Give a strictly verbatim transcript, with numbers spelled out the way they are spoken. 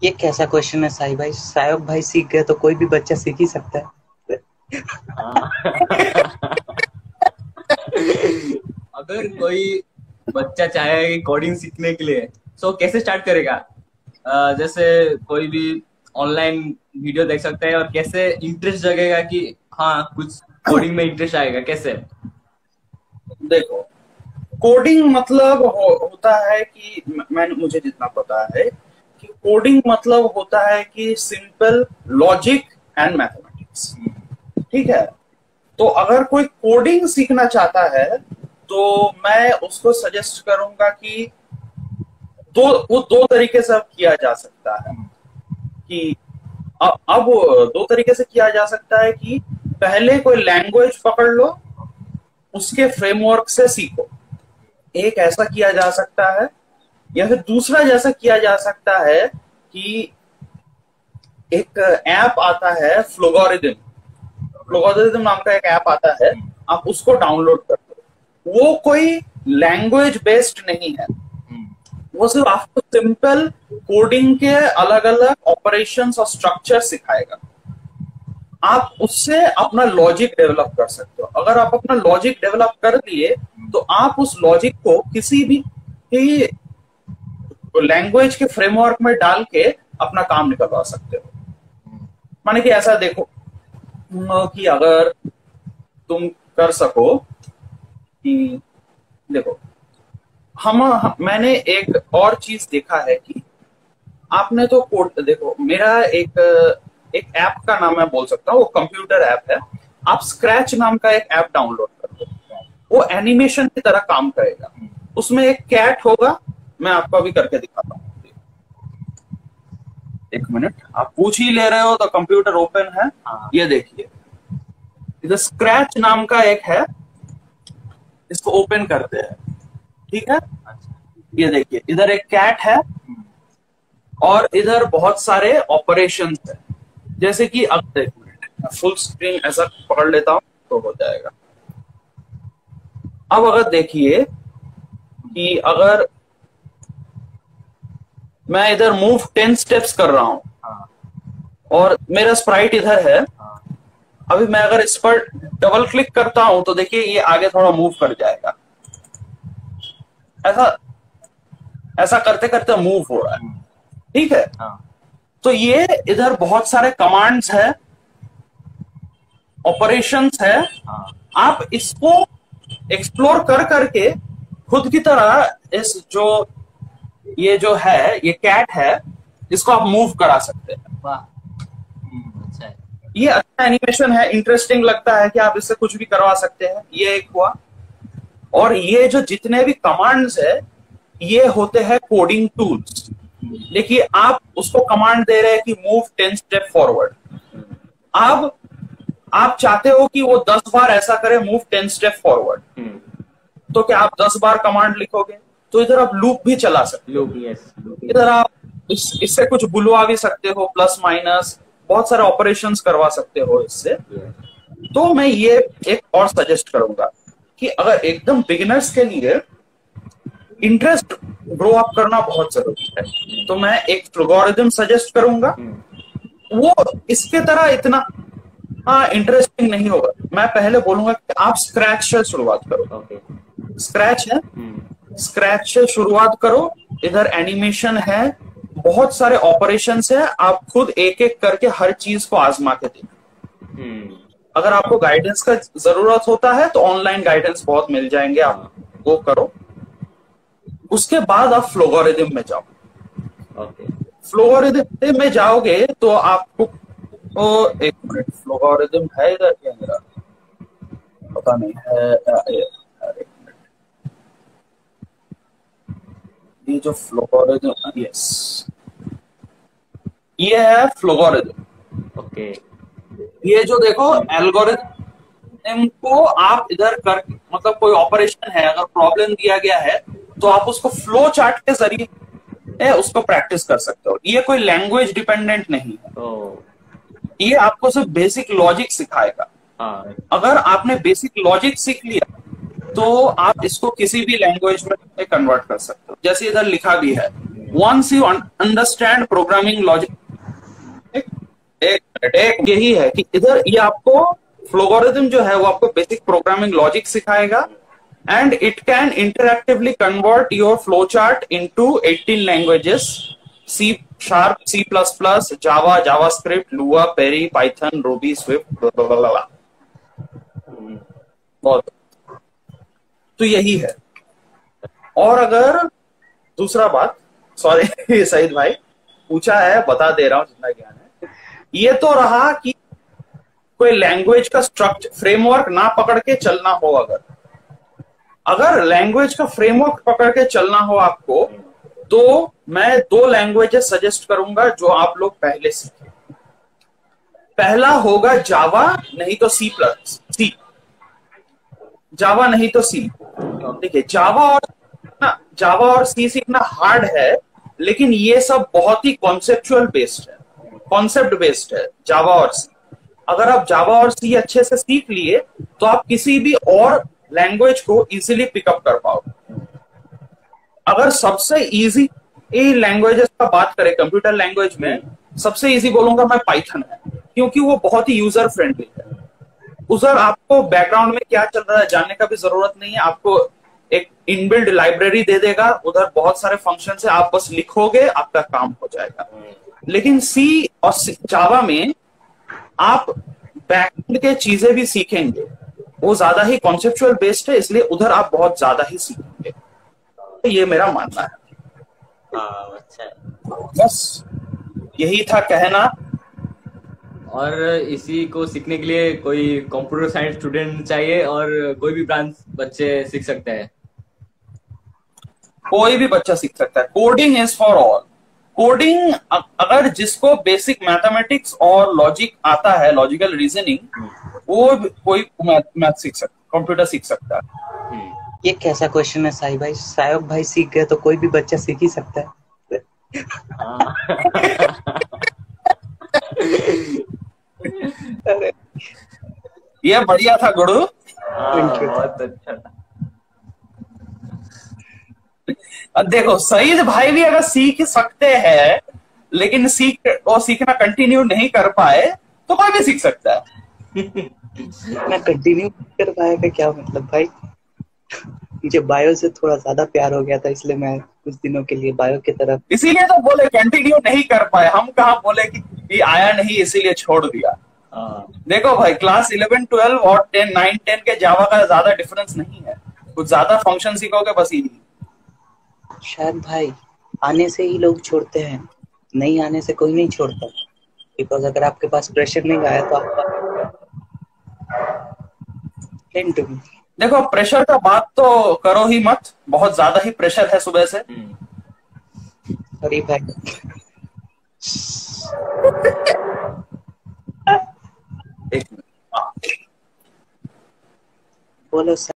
ये कैसा क्वेश्चन है साई भाई? साहब भाई सीख गए तो कोई भी बच्चा सीख ही सकता है। हाँ। अगर कोई बच्चा चाहे कि कोडिंग सीखने के लिए, तो कैसे स्टार्ट करेगा? अ, जैसे कोई भी ऑनलाइन वीडियो देख सकते हैं, और कैसे इंटरेस्ट जगेगा कि हाँ कुछ कोडिंग में इंटरेस्ट आएगा कैसे? देखो, कोडिंग मतलब हो, होता है कि म- मैंने मुझे जितना पता है कि कोडिंग मतलब होता है कि सिंपल लॉजिक एंड मैथमेटिक्स। ठीक है। तो अगर कोई कोडिंग सीखना चाहता है तो मैं उसको सजेस्ट करूंगा कि दो वो दो तरीके से अब किया जा सकता है कि अब अब दो तरीके से किया जा सकता है कि पहले कोई लैंग्वेज पकड़ लो, उसके फ्रेमवर्क से सीखो। एक ऐसा किया जा सकता है, या फिर दूसरा जैसा किया जा सकता है कि एक ऐप आता है फ्लोगोरिदम। फ्लोगोरिदम नाम का एक ऐप आता है, आप उसको डाउनलोड कर दो। वो कोई लैंग्वेज बेस्ड नहीं है, वो सिर्फ आपको सिंपल कोडिंग के अलग अलग ऑपरेशंस और स्ट्रक्चर सिखाएगा। आप उससे अपना लॉजिक डेवलप कर सकते हो। अगर आप अपना लॉजिक डेवलप कर दिए तो आप उस लॉजिक को किसी भी लैंग्वेज के फ्रेमवर्क में डाल के अपना काम निकलवा सकते हो। माने कि ऐसा देखो कि अगर तुम कर सको कि देखो, हम मैंने एक और चीज देखा है कि आपने तो कोड देखो, मेरा एक एक ऐप का नाम मैं बोल सकता हूँ, वो कंप्यूटर ऐप है। आप स्क्रैच नाम का एक ऐप डाउनलोड कर दो, वो एनिमेशन की तरह काम करेगा। उसमें एक कैट होगा, मैं आपको अभी करके दिखाता हूँ। एक मिनट, आप पूछ ही ले रहे हो तो कंप्यूटर ओपन है। ये देखिए, इधर स्क्रैच नाम का एक है, इसको ओपन करते हैं। ठीक है, ये देखिए इधर एक कैट है और इधर बहुत सारे ऑपरेशंस है। जैसे कि अब एक मिनट, फुल स्क्रीन ऐसा पकड़ लेता हूं तो हो जाएगा। अब अगर देखिए कि अगर मैं इधर मूव टेन स्टेप्स कर रहा हूं और मेरा स्प्राइट इधर है, अभी मैं अगर इस पर डबल क्लिक करता हूं तो देखिए ये आगे थोड़ा मूव कर जाएगा। ऐसा ऐसा करते करते मूव हो रहा है। ठीक है। तो ये इधर बहुत सारे कमांड्स है, ऑपरेशंस है। आप इसको एक्सप्लोर कर करके खुद की तरह इस जो ये जो है, ये कैट है, इसको आप मूव करा सकते हैं। वाह, अच्छा है। ये अच्छा एनिमेशन है, इंटरेस्टिंग लगता है कि आप इससे कुछ भी करवा सकते हैं। ये एक हुआ। और ये जो जितने भी कमांड्स है, ये होते हैं कोडिंग टूल्स। देखिए, आप उसको कमांड दे रहे हैं कि मूव टेन स्टेप फॉरवर्ड। अब आप चाहते हो कि वो दस बार ऐसा करे, मूव टेन स्टेप फॉरवर्ड, तो क्या आप दस बार कमांड लिखोगे? तो इधर आप लूप भी चला सकते हो। Loop, yes. इधर आप इस, इससे कुछ बुलवा भी सकते हो, प्लस माइनस बहुत सारे ऑपरेशंस करवा सकते हो इससे। तो मैं ये एक और सजेस्ट करूंगा कि अगर एकदम बिगिनर्स के लिए इंटरेस्ट ग्रो अप करना बहुत जरूरी है, तो मैं एक एल्गोरिथम सजेस्ट करूंगा। वो इसके तरह इतना हाँ इंटरेस्टिंग नहीं होगा। मैं पहले बोलूंगा कि आप स्क्रैच से शुरुआत करो। स्क्रैच है, स्क्रैच से शुरुआत करो। इधर एनिमेशन है, बहुत सारे ऑपरेशंस है। आप खुद एक एक करके हर चीज को आजमा के देखो। अगर आपको गाइडेंस का जरूरत होता है तो ऑनलाइन गाइडेंस बहुत मिल जाएंगे, आप वो करो। उसके बाद आप फ्लोगोरिथम में जाओ। फ्लोगोरिथम में जाओगे तो आपको तो एक मिनट, फ्लोगोरिथम है इधर क्या मेरा पता नहीं है। एक मिनट, ये जो फ्लोगोरिथम, यस, ये है फ्लोगोरिथम। ओके। ये जो देखो एल्गोरिथम को आप इधर कर, मतलब कोई ऑपरेशन है, अगर प्रॉब्लम दिया गया है तो आप उसको फ्लो चार्ट के जरिए उसको प्रैक्टिस कर सकते हो। ये कोई लैंग्वेज डिपेंडेंट नहीं है। ये आपको सिर्फ बेसिक लॉजिक सिखाएगा। अगर आपने बेसिक लॉजिक सीख लिया तो आप इसको किसी भी लैंग्वेज में कन्वर्ट कर सकते हो। जैसे इधर लिखा भी है once you understand programming logic, एक एक एक यही है कि इधर ये आपको फ्लोगोरिथम जो है वो आपको बेसिक प्रोग्रामिंग लॉजिक सिखाएगा, and it can interactively convert your flowchart into eighteen languages: C Sharp, C plus plus, Java, JavaScript, Lua, Perry, Python, Ruby, Swift, blah, blah, blah, blah. बहुत तो यही है। और अगर दूसरा बात, सॉरी सईद भाई पूछा है, बता दे रहा हूं जितना ज्ञान है। ये तो रहा कि कोई लैंग्वेज का स्ट्रक्चर फ्रेमवर्क ना पकड़ के चलना हो, अगर अगर लैंग्वेज का फ्रेमवर्क पकड़ के चलना हो आपको, तो मैं दो लैंग्वेजेस सजेस्ट करूंगा जो आप लोग पहले सीखें। पहला होगा जावा, नहीं तो सी प्लस सी, जावा नहीं तो सी। देखिए जावा और ना जावा और सी सीखना हार्ड है, लेकिन ये सब बहुत ही कॉन्सेप्चुअल बेस्ड है, कॉन्सेप्ट बेस्ड है जावा और सी। अगर आप जावा और सी अच्छे से सीख लिए तो आप किसी भी और लैंग्वेज को इजीली पिकअप कर पाओगे। अगर सबसे इजी लैंग्वेजेस का बात करें कंप्यूटर लैंग्वेज में, सबसे इजी बोलूंगा मैं पाइथन है, क्योंकि वो बहुत ही यूजर फ्रेंडली है। उधर आपको बैकग्राउंड में क्या चल रहा है जानने का भी जरूरत नहीं है, आपको एक इनबिल्ड लाइब्रेरी दे देगा, उधर बहुत सारे फंक्शन है, आप बस लिखोगे आपका काम हो जाएगा। लेकिन सी और जावा में आप बैकएंड के चीजें भी सीखेंगे, वो ज्यादा ही कॉन्सेप्चुअल बेस्ड है, इसलिए उधर आप बहुत ज्यादा ही सीखेंगे। तो ये मेरा मानना है। हाँ, अच्छा है। बस यही था कहना। और इसी को सीखने के लिए कोई कंप्यूटर साइंस स्टूडेंट चाहिए और कोई भी ब्रांच बच्चे सीख सकते हैं? कोई भी बच्चा सीख सकता है। Coding is for all. Coding अगर जिसको बेसिक मैथमेटिक्स और लॉजिक आता है, लॉजिकल रीजनिंग, वो कोई मैथ सीख सकता, कंप्यूटर सीख सकता है। ये कैसा क्वेश्चन है साई भाई? सायब भाई सीख गए तो कोई भी बच्चा सीख ही सकता है। अरे ये बढ़िया था गुरु। बहुत अच्छा था। देखो सईद भाई भी अगर सीख सकते हैं, लेकिन सीख और सीखना कंटिन्यू नहीं कर पाए, तो कोई भी सीख सकता है। मैं कंटिन्यू कर पाएगा क्या मतलब भाई? मुझे बायो से थोड़ा ज्यादा प्यार हो गया था, इसलिए मैं कुछ दिनों के लिए बायो की तरफ। इसीलिए तो बोले कंटिन्यू नहीं कर पाए, हम कहाँ बोले कि ये आया नहीं इसीलिए छोड़ दिया। देखो भाई क्लास इलेवन ट्वेल्व और टेन नाइन टेन के जावा का ज्यादा डिफरेंस नहीं है, कुछ ज्यादा फंक्शन सीखोगे बस यही। शायद भाई आने से ही लोग छोड़ते हैं, नहीं आने से कोई नहीं छोड़ता। बिकॉज अगर आपके पास प्रेशर नहीं आया तो आप देखो प्रेशर का बात तो करो ही मत, बहुत ज्यादा ही प्रेशर है सुबह से। सॉरी भाई। एक मिनट बोलो सर।